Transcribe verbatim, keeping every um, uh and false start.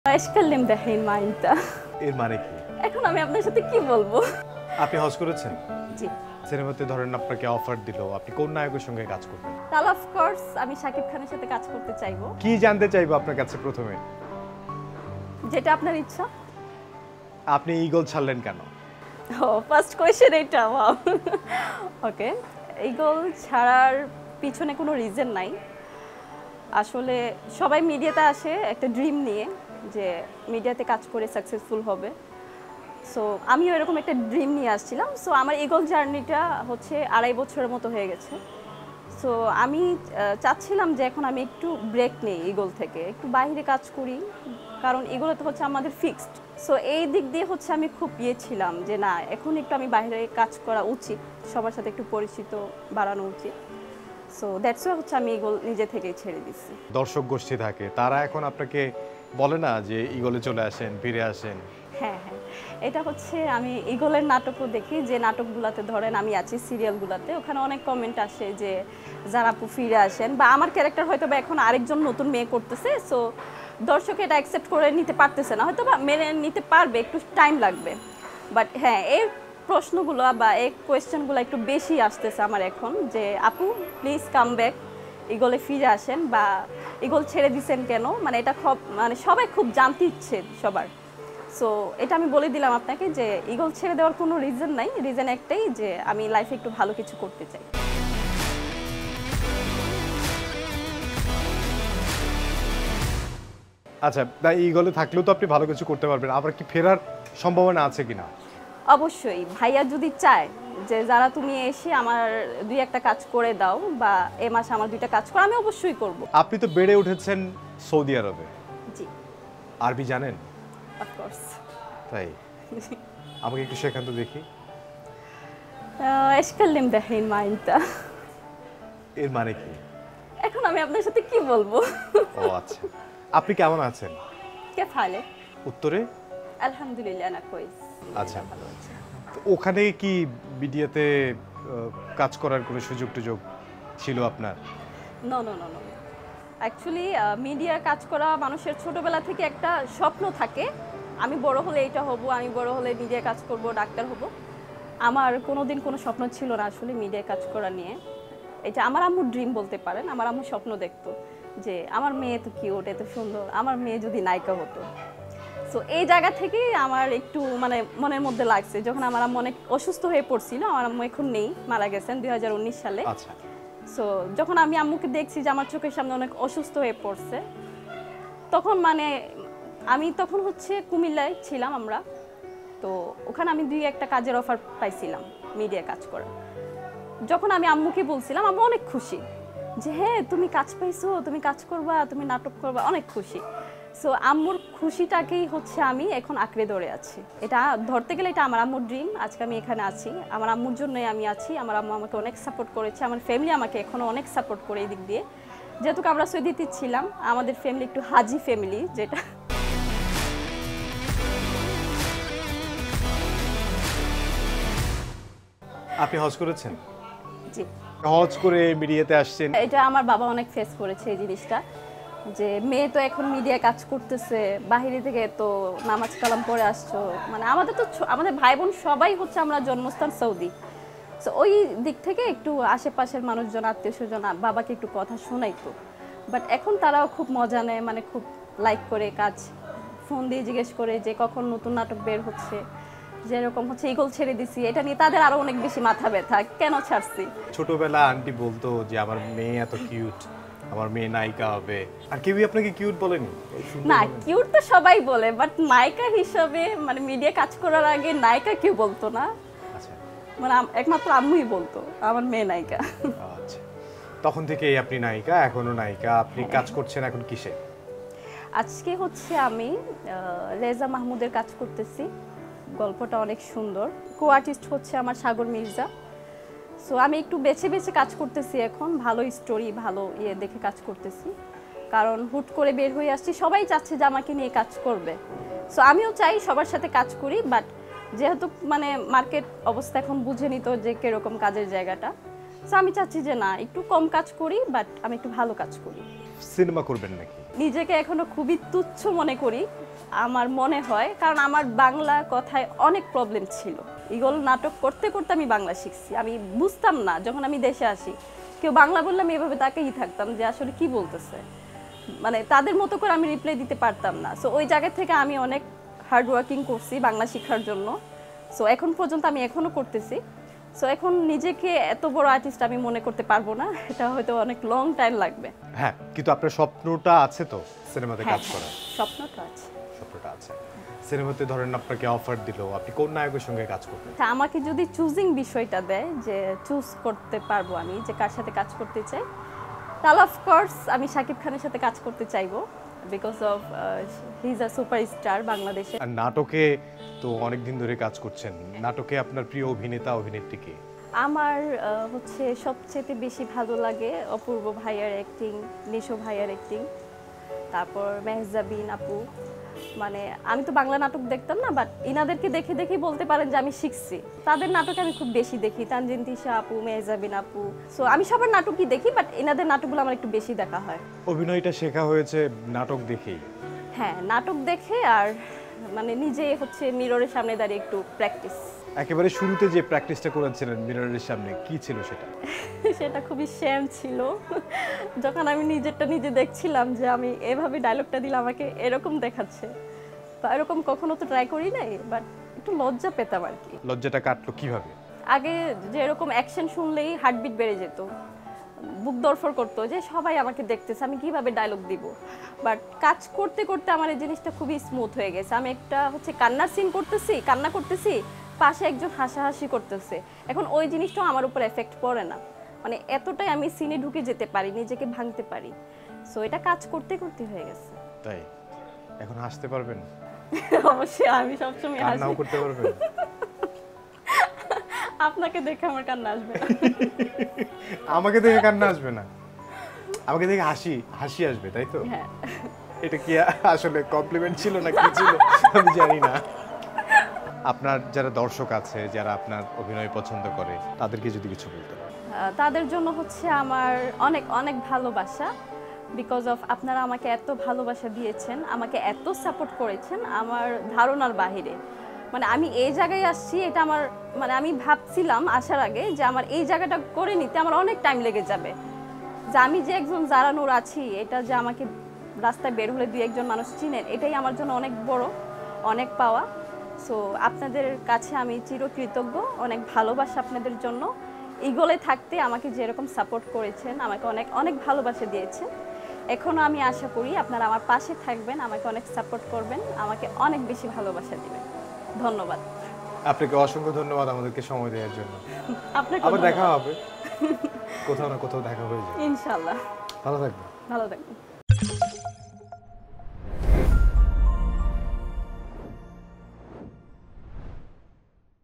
আজকাল দেখেন মাইন্ডটা এর মানে কি? এখন আমি আপনার সাথে কি বলবো? আপনি হজ করেছেন? জি। সিনেমাতে ধরেন আপনাকে অফার দিল, আপনি কোন নায়কের সঙ্গে কাজ করবেন? তাহলে অফ কোর্স আমি শাকিব খানের সাথে কাজ করতে চাইবো। কি জানতে চাইবো আপনার কাছে প্রথমে? যেটা আপনার ইচ্ছা। আপনি ঈগল ছাড়লেন কেন? ও ফার্স্ট কোশ্চেন এটা, ওয়াও। ওকে, ঈগল ছাড়ার পিছনে কোনো রিজন নাই। আসলে সবাই মিডিয়াতে আসে একটা ড্রিম নিয়ে যে মিডিয়াতে কাজ করে সাকসেসফুল হবে। সো আমিও এরকম একটা ড্রিম নিয়ে আসছিলাম। সো আমার ঈগল জার্নিটা হচ্ছে আড়াই বছরের মতো হয়ে গেছে। সো আমি চাচ্ছিলাম যে এখন আমি একটু ব্রেক নেই ঈগল থেকে, একটু বাইরে কাজ করি, কারণ এগুলো তো হচ্ছে আমাদের ফিক্সড। সো এই দিক দিয়ে হচ্ছে আমি খুব ইয়ে ছিলাম যে না, এখন একটু আমি বাইরে কাজ করা উচিত, সবার সাথে একটু পরিচিত বাড়ানো উচিত। সো দ্যাটস ওয়াই হচ্ছে আমি ঈগল নিজে থেকেই ছেড়ে দিচ্ছি। দর্শক গোষ্ঠী থাকে, তারা এখন আপনাকে বলে না যে ঈগলে চলে আসেন, ফিরে আসেন? হ্যাঁ হ্যাঁ, এটা হচ্ছে আমি ঈগলের নাটকও দেখি, যে নাটকগুলোতে ধরেন আমি আছি সিরিয়ালগুলোতে, ওখানে অনেক কমেন্ট আসে যে যারা আপু ফিরে আসেন, বা আমার ক্যারেক্টার হয়তো বা এখন আরেকজন নতুন মেয়ে করতেছে। সো দর্শক এটা অ্যাকসেপ্ট করে নিতে পারতেছে না, হয়তো বা মেনে নিতে পারবে, একটু টাইম লাগবে। বাট হ্যাঁ, এই প্রশ্নগুলো বা এই কোয়েশ্চেনগুলো একটু বেশি আসতেছে আমার এখন, যে আপু প্লিজ কাম ব্যাক, ঈগলে ফিরে আসেন, বা ঈগল ছেড়ে দিছেন কেন, মানে এটা খুব মানে সবাই খুব জানতে ইচ্ছে সবার। সো এটা আমি বলে দিলাম আপনাকে যে ঈগল ছেড়ে দেওয়ার কোনো রিজন নাই, রিজন একটাই যে আমি লাইফে একটু ভালো কিছু করতে চাই। আচ্ছা, তাই ঈগলে থাকলেও তো আপনি ভালো কিছু করতে পারবেন, আবার কি ফেরার সম্ভাবনা আছে কিনা? অবশ্যই, ভাইয়া যদি চায় যে যারা তুমি এসে আমার দুই একটা কাজ করে দাও, বা এ মাসে আমার দুইটা কাজ করো, আমি অবশ্যই করব। আপনি তো বেড়ে উঠেছেন সৌদি আরবে। জি, আরবি জানেন? অফকোর্স। তাই আমাকে একটু শেখান তো দেখি। আজকাল দেখেন মাইন্ডটা এর মানে কি? এখন আমি আপনার সাথে কি বলবো? ও আচ্ছা, আপনি কেমন আছেন? কে ফালে উত্তরে আলহামদুলিল্লাহ না কইস। আচ্ছা, ভালো আছে। তো ওখানে কি মিডিয়াতে কাজ করার কোনো সুযোগ টুযোগ ছিল আপনার? No no no no actually media কাজ করা মানুষের ছোটবেলা থেকে একটা স্বপ্ন থাকে, আমি বড় হলে এটা হব, আমি বড় হলে মিডিয়া কাজ করব, ডাক্তার হব। আমার কোনোদিন কোনো স্বপ্ন ছিল না আসলে মিডিয়া কাজ করা নিয়ে। এটা আমার আম্মুর ড্রিম বলতে পারেন, আমার আম্মু স্বপ্ন দেখতো যে আমার মেয়ে তো কিউট, এত সুন্দর, আমার মেয়ে যদি নায়িকা হতো। সো এই জায়গা থেকেই আমার একটু মানে মনের মধ্যে লাগছে, যখন আমার আম্মু অনেক অসুস্থ হয়ে পড়ছিল, আমার আম্মু এখন নেই, মারা গেছেন দুই হাজার উনিশ সালে। আচ্ছা। সো যখন আমি আম্মুকে দেখছি যে আমার চোখের সামনে অনেক অসুস্থ হয়ে পড়ছে, তখন মানে আমি তখন হচ্ছে কুমিল্লায় ছিলাম আমরা, তো ওখানে আমি দুই একটা কাজের অফার পাইছিলাম মিডিয়া কাজ করা। যখন আমি আম্মুকে বলছিলাম, আম্মু অনেক খুশি যে হ্যাঁ তুমি কাজ পাইছো, তুমি কাজ করবা, তুমি নাটক করবা, অনেক খুশি। সো আম্মুর খুশিটাকেই হচ্ছে আমি এখন আঁকড়ে ধরে আছি। এটা ধরতে গেলে এটা আমার আম্মুর ড্রিম, আজকে আমি এখানে আছি, আমার আম্মুর জন্যই আমি আছি। আমার আম্মু আমাকে অনেক সাপোর্ট করেছে, আমার ফ্যামিলি আমাকে এখনও অনেক সাপোর্ট করে এই দিক দিয়ে। যেহেতু আমরা সৌদিতে ছিলাম, আমাদের ফ্যামিলি একটু হাজি ফ্যামিলি, যেটা আপনি হজ করেছেন? জি। হজ করে মিডিয়াতে আসছেন, এটা আমার বাবা অনেক ফেস করেছে এই জিনিসটা, যে মেয়ে তো এখন মিডিয়া কাজ করতেছে, বাহিরে থেকে তো নামাজ কালাম পড়ে আসছো, মানে আমাদের তো আমাদের ভাই বোন সবাই হচ্ছে আমরা জন্মস্থান সৌদি। সো ওই দিক থেকে একটু আশেপাশের মানুষজন, আত্মীয় স্বজন বাবাকে একটু কথা শোনাইতো। বাট এখন তারাও খুব মজা নেয়, মানে খুব লাইক করে, কাজ ফোন দিয়ে জিজ্ঞেস করে যে কখন নতুন নাটক বের হচ্ছে, যেরকম হচ্ছে ঈগল ছেড়ে দিছি, এটা নিয়ে তাদের আরো অনেক বেশি মাথা ব্যথা, কেন ছাড়ছি। ছোটবেলা আন্টি বলতো যে আমার মেয়ে এত কিউট, আমার মেয়ে নায়িকা হবে, আর কেউই আপনাকে কিউট বলেনি? না, কিউট তো সবাই বলে, বাট নায়িকা হিসাবে মানে মিডিয়া কাজ করার আগে নায়িকা কেউ বলতো না। আচ্ছা, মানে একমাত্র আম্মুই বলতো আমার মেয়ে নায়িকা। আচ্ছা, তখন থেকেই আপনি নায়িকা, এখনো নায়িকা। আপনি কাজ করছেন এখন কিসে? আজকে হচ্ছে আমি রেজা মাহমুদের কাজ করতেছি, গল্পটা অনেক সুন্দর। কো আর্টিস্ট হচ্ছে আমার সাগর মির্জা। সো আমি একটু বেছে বেছে কাজ করতেছি এখন, ভালো স্টোরি, ভালো ইয়ে দেখে কাজ করতেছি, কারণ হুট করে বের হয়ে আসছি, সবাই চাচ্ছে যে আমাকে নিয়ে কাজ করবে। সো আমিও চাই সবার সাথে কাজ করি, বাট যেহেতু মানে মার্কেট অবস্থা এখন বুঝে নিত যে কীরকম কাজের জায়গাটা, সো আমি চাচ্ছি যে না, একটু কম কাজ করি, বাট আমি একটু ভালো কাজ করি। সিনেমা করবেন নাকি? নিজেকে এখনো খুবই তুচ্ছ মনে করি, আমার মনে হয়, কারণ আমার বাংলা কথায় অনেক প্রবলেম ছিল। ইগল নাটক করতে করতে আমি বাংলা শিখছি। আমি বুঝতাম না যখন আমি দেশে আসি, কেউ বাংলা বললে আমি এভাবে তাকেই থাকতাম যে আসলে কি বলতেছে, মানে তাদের মতো করে আমি রিপ্লাই দিতে পারতাম না। সো ওই জায়গা থেকে আমি অনেক হার্ড ওয়ার্কিং করছি বাংলা শেখার জন্য। সো এখন পর্যন্ত আমি এখনো করতেছি। সো এখন নিজেকে এত বড় আর্টিস্ট আমি মনে করতে পারবো না, এটা হয়তো অনেক লং টাইম লাগবে। হ্যাঁ, কিন্তু আপনার স্বপ্নটা আছে তো সিনেমাতে কাজ করার? স্বপ্নটা আছে। স্বপ্নটা আছে। সিনেমাতে ধরেন আপনাকে অফার দিল, আপনি কোন নায়কের সঙ্গে কাজ করবেন? তা আমাকে যদি চুজিং বিষয়টা দেয়, যে চুজ করতে পারবো আমি যে কার সাথে কাজ করতে চাই, তাহলে অফকোর্স আমি শাকিব খানের সাথে কাজ করতে চাইবো, because of he is a superstar বাংলাদেশে। আর নাটকে তো অনেক দিন ধরে কাজ করছেন, নাটকে আপনার প্রিয় অভিনেতা অভিনেত্রী কে? আমার হচ্ছে সবচেয়ে বেশি ভালো লাগে অপূর্ব ভাইয়ার অ্যাক্টিং, নিশো ভাইয়ার অ্যাক্টিং, তারপর মেহজাবিন আপু। মানে আমি তো বাংলা নাটক দেখতাম না, বাট ইনাদেরকে দেখে দেখেই বলতে পারেন যে আমি শিখছি। তাদের নাটক আমি খুব বেশি দেখি, তানজিন তিশা আপু, মেহজাবিন আপু। সো আমি সবার নাটকই দেখি, বাট এনাদের নাটকগুলো আমার একটু বেশি দেখা হয়। অভিনয়টা শেখা হয়েছে নাটক দেখেই? হ্যাঁ, নাটক দেখে, আর মানে নিজে হচ্ছে মিররের সামনে দাঁড়িয়ে একটু প্র্যাকটিস। একেবারে শুরুতে যে প্র্যাকটিসটা করেছিলেন মিররের সামনে, কি ছিল সেটা? সেটা খুবই শ্যাম ছিল। যখন আমি নিজেরটা নিজে দেখছিলাম যে আমি এভাবে ডায়লগটা দিলে আমাকে এরকম দেখাচ্ছে, তো এরকম কখনো তো ট্রাই করি নাই, বাট একটু লজ্জা পেতাম আর কি। লজ্জাটা কাটলো কিভাবে? আগে যে এরকম অ্যাকশন শুনলেই হার্টবিট বেড়ে যেত, বুক দরফর করতো যে সবাই আমাকে দেখতেছে, আমি কিভাবে ডায়লগ দিব। বাট কাজ করতে করতে আমার এই জিনিসটা খুবই স্মুথ হয়ে গেছে। আমি একটা হচ্ছে কান্নার সিন করতেছি, কান্না করতেছি, পাশে একজন হাসাহাসি করতেছে, এখন ওই জিনিসটাও আমার উপর এফেক্ট পড়ে না। মানে এতটাই আমি সিনে ঢুকে যেতে পারি, নিজেকে ভাঙতে পারি। সো এটা কাজ করতে করতে হয়ে গেছে। তাই এখন হাসতে পারবেন? অবশ্যই, আমি সবসময় হাসি। কান্নাও করতে পারবেন? আপনাকে দেখে আমার কান্না আসবে না। আমাকে দেখে কান্না আসবে না, আমাকে দেখে হাসি হাসি আসবে, তাই তো? হ্যাঁ। এটা কি আসলে কমপ্লিমেন্ট ছিল না কি ছিল আমি জানি না। আপনার যারা দর্শক আছে, যারা আপনার অভিনয় পছন্দ করে, তাদেরকে যদি কিছু বলতেন? তাদের জন্য হচ্ছে আমার অনেক অনেক ভালোবাসা, বিকজ অফ আপনারা আমাকে এত ভালোবাসা দিয়েছেন, আমাকে এত সাপোর্ট করেছেন আমার ধারণার বাহিরে। মানে আমি এই জায়গায় আসছি, এটা আমার মানে আমি ভাবছিলাম আসার আগে যে আমার এই জায়গাটা করে নিতে আমার অনেক টাইম লেগে যাবে, যে আমি যে একজন জারা নূর আছি, এটা যে আমাকে রাস্তায় বের হলে দুই একজন মানুষ চিনেন, এটাই আমার জন্য অনেক বড়, অনেক পাওয়া। সো আপনাদের কাছে আমি চিরকৃতজ্ঞ, অনেক ভালোবাসা আপনাদের জন্য। ইগলে থাকতে আমাকে যেরকম সাপোর্ট করেছেন, আমাকে অনেক অনেক ভালোবাসা দিয়েছেন। এখনও আমি আশা করি আপনারা আমার পাশে থাকবেন, আমাকে অনেক সাপোর্ট করবেন, আমাকে অনেক বেশি ভালোবাসা দিবেন। ধন্যবাদ। আপনাকে অসংখ্য ধন্যবাদ আমাদেরকে সময় দেওয়ার জন্য। আপনাকে আবার দেখা হবে, কোথাও না কোথাও দেখা হয়ে যাবে ইনশাআল্লাহ। ভালো থাকবেন। ভালো থাকবেন।